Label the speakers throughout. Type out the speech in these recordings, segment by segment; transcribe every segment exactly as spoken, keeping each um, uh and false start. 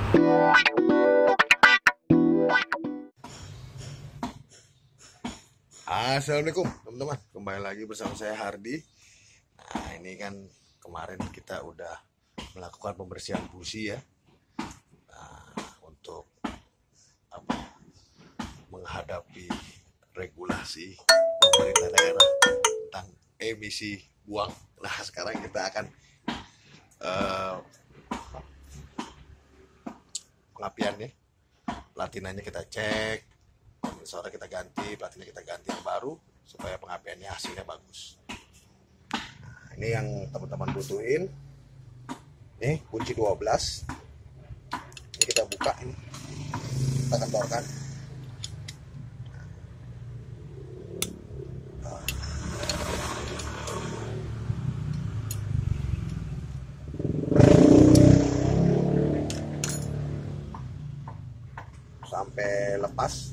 Speaker 1: Assalamualaikum teman-teman, kembali lagi bersama saya Hardi. Nah ini kan kemarin kita udah melakukan pembersihan busi ya, nah, untuk apa menghadapi regulasi pemerintah daerah tentang emisi buang. Nah sekarang kita akan uh, pengapiannya, platinanya kita cek, kondensornya kita ganti, platinnya kita ganti yang baru supaya pengapiannya hasilnya bagus. Nah, ini yang teman-teman butuhin. Nih kunci dua belas. Ini kita buka ini. Kita kentorkan. Sampai lepas.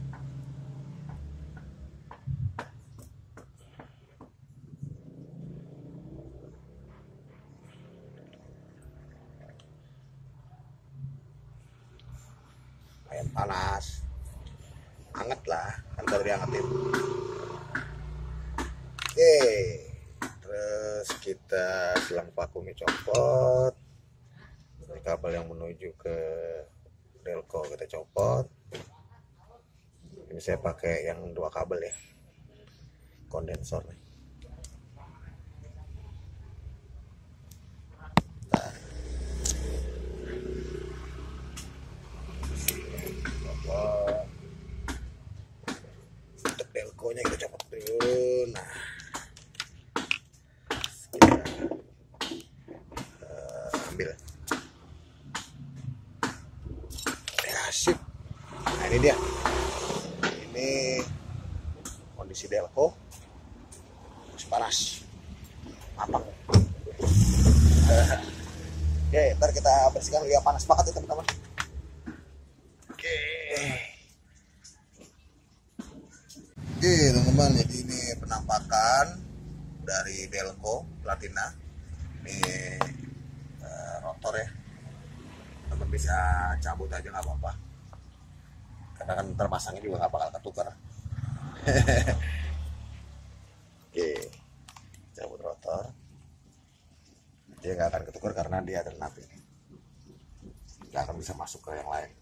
Speaker 1: Air panas, anget lah, kan baru diangetin. Oke, terus kita selang vakumnya copot. Ini kabel yang menuju ke delco kita copot. Ini saya pakai yang dua kabel ya, kondensor nih. Nah. Untuk delconya kita copot dulu. Nah, kita uh, ambil. Ya, sip. Nah ini dia. Ini kondisi delco masih panas, matang. Oke, ntar kita bersihkan dulu ya, panas banget ya teman-teman. Oke. Oke teman-teman, jadi ini penampakan dari delco platina. Ini uh, rotor ya, teman bisa cabut aja nggak apa-apa, karena kan terpasangnya juga nggak bakal ketukar. Oke, cabut rotor, dia nggak akan ketukar karena dia ada nap ini, nggak akan bisa masuk ke yang lain.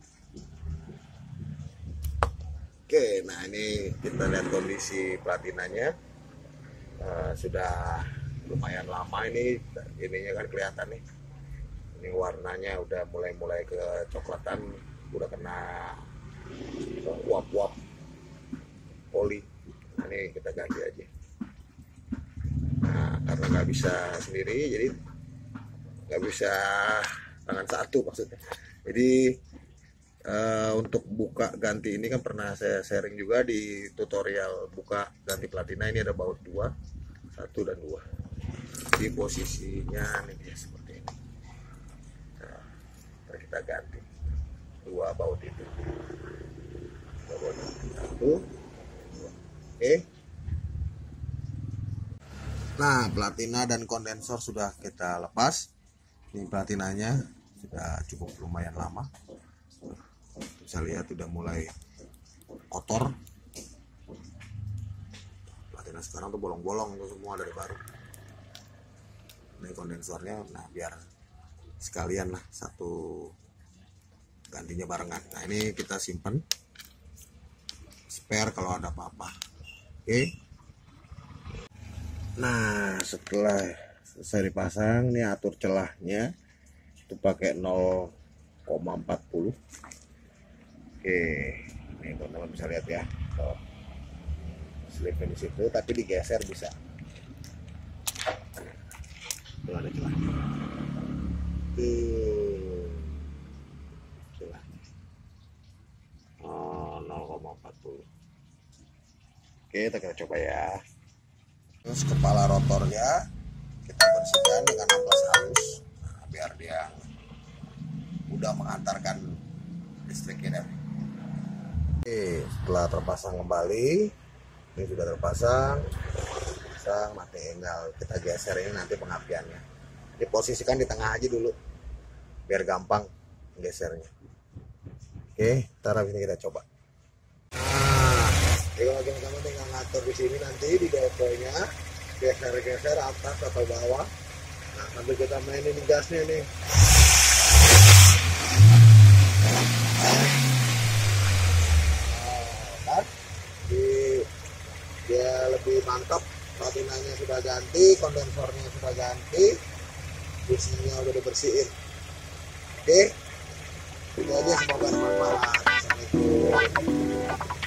Speaker 1: Oke, nah ini kita lihat kondisi platinanya. Uh, sudah lumayan lama ini, ininya kan kelihatan nih. Ini warnanya udah mulai-mulai kecoklatan, udah kena uap-uap poli. Nah, ini kita ganti aja. Nah, karena nggak bisa sendiri, jadi nggak bisa tangan satu maksudnya. Jadi Uh, untuk buka ganti ini kan pernah saya sharing juga di tutorial buka ganti platina. Ini ada baut dua, satu dan dua. Di posisinya ini dia seperti ini. Nah, kita ganti dua baut itu. Dua baut itu. Satu, dua. Oke. Nah, platina dan kondensor sudah kita lepas. Ini platinanya sudah cukup lumayan lama. Bisa lihat udah mulai kotor. Platina sekarang tuh bolong-bolong tuh semua dari baru. Ini kondensornya, nah biar sekalian lah satu gantinya barengan. Nah ini kita simpen spare kalau ada apa-apa. Oke. Nah setelah selesai dipasang, ini atur celahnya itu pakai nol koma empat puluh. Oke, ini teman-teman bisa lihat ya, so, slipnya di situ, tapi digeser bisa. Itu ada celah. Hmm, celah. Oh, nol koma empat puluh. Oke, kita coba ya. Terus kepala rotornya kita bersihkan dengan amplas halus, nah, biar dia udah mengantarkan listriknya. Oke, setelah terpasang kembali, ini sudah terpasang, pasang, mati, tinggal kita geser ini nanti pengapiannya. Diposisikan di tengah aja dulu, biar gampang gesernya. Oke, ntar habis ini kita coba. Nah, jadi kalau teman-teman tinggal ngatur di sini nanti di deponya, geser-geser atas atau bawah. Nah, sambil kita mainin gasnya nih. Nah, kan? Di, dia lebih mantap. Platinanya sudah ganti, kondensornya sudah ganti, businya udah dibersihin. Oke, itu aja, semoga bermanfaat. Assalamualaikum.